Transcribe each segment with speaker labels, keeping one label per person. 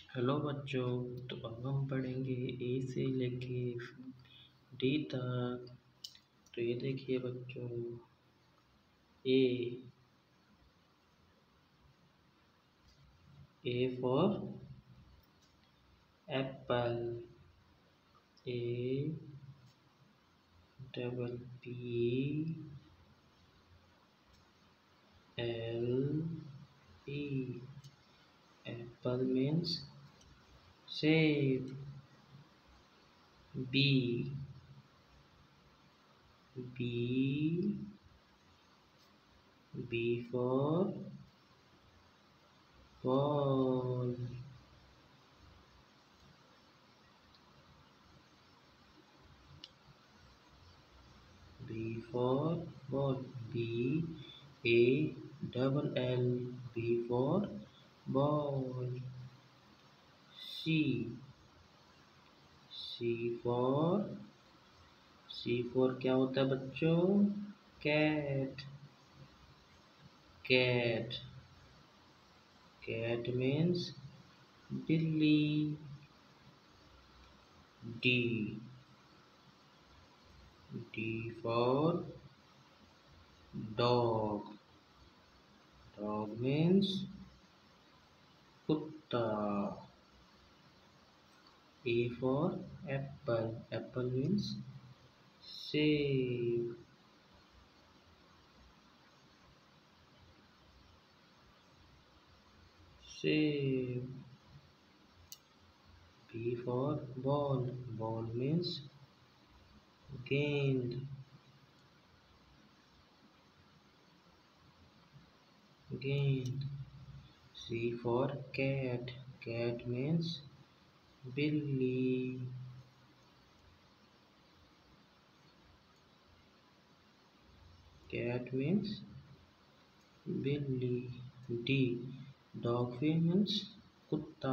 Speaker 1: Hello बच्चों। तो अब हम पढ़ेंगे ए से लेके डी तक। तो ये देखिए बच्चों, A for apple, A double P L E, apple means सेब। B for ball, B for ball. B A double L, B for ball. C for क्या होता है बच्चों? कैट। कैट मीन्स बिल्ली। D for dog. Dog means कुत्ता। A for apple. Apple means सेब। B for ball. Ball means गेंद। C for cat. Cat means बिल्ली। D dog means कुत्ता।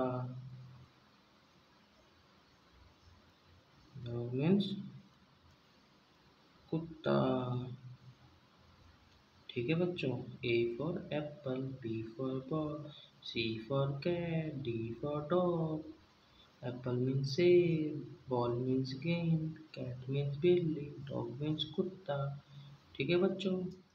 Speaker 1: ठीक है बच्चों। A for apple, B for ball, C for cat, D for dog. Apple means सेब, ball means गेंद, cat means बिल्ली, dog means कुत्ता। ठीक है बच्चों।